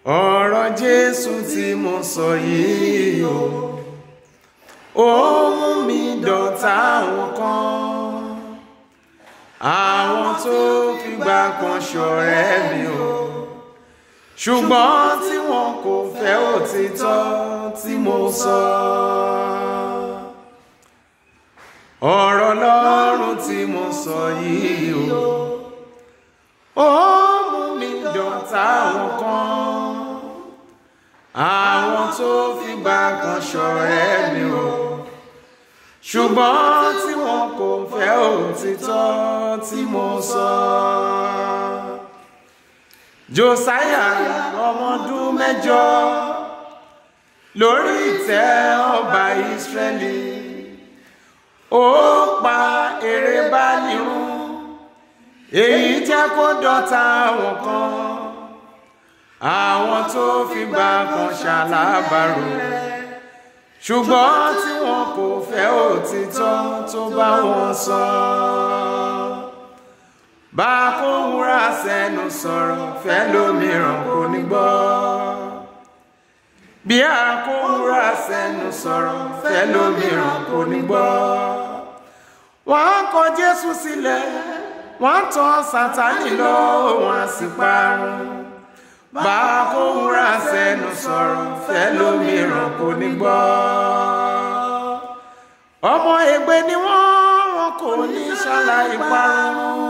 ọ̀rọ̀ Jésù tí mo sọ yìí ó mú mi dọ̀tá àwọn kan, àwọn tó fìgbà kan ṣọ̀rẹ́ mi ṣùgbọ́n tí wọn kò fẹ́ òtítọ́ tí mo sọ. Ọ̀rọ̀ Ọlọ́run tí mo sọ yìí ó mú mi dọ̀tá àwọn kan, àwọn tó fìgbà kan ṣọ̀rẹ́ mi ṣùgbọ́n tí wọn kò fẹ́ òtítọ́ tí mo sọ. Josiah ọmọdún 8 lórí ìtẹ́ ọba Ísírẹ́lì, ó pa Èrébaálì run, èyí jẹ́ kó dọ̀tá àwọn kan, àwọn tó fìgbà kan ṣalábàárò ṣùgbọ́n tí wọn kò fẹ́ òtítọ́ tó bá wọn sọ. Bá kó wúrà sẹ́nu sọ̀rọ̀ fẹ́ lómìíràn kò ní gbọ́, bí a kó wúrà sẹ́nu sọ̀rọ̀ fẹ́ lómìíràn kò ní gbọ́. Wọ́n kọ Jésù sílẹ̀, wọ́n tọ̀ Sátánì lọ, wọ́n sì parun. Bá kó wúrà sẹ́nu sọ̀rọ̀ fẹ́ lómìíràn kò ní gbọ́. Ọmọ ègbé ni wọ́n kò ní ṣàlàyé parun.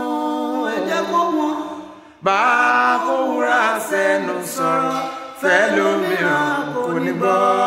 Bá kó wúrà sẹ́nu sọ̀rọ̀ fẹ́ lómìíràn kò ní gbọ́.